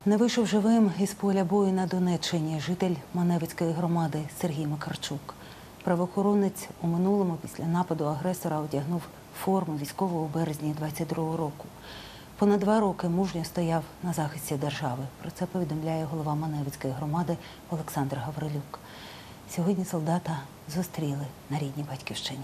Не вийшов живим із поля бою на Донеччині житель Маневицької громади Сергій Макарчук. Правоохоронець у минулому після нападу агресора одягнув форму військового у березні 22-го року. Понад 2 роки мужньо стояв на захисті держави. Про це повідомляє голова Маневицької громади Олександр Гаврилюк. Сьогодні солдата зустріли на рідній батьківщині.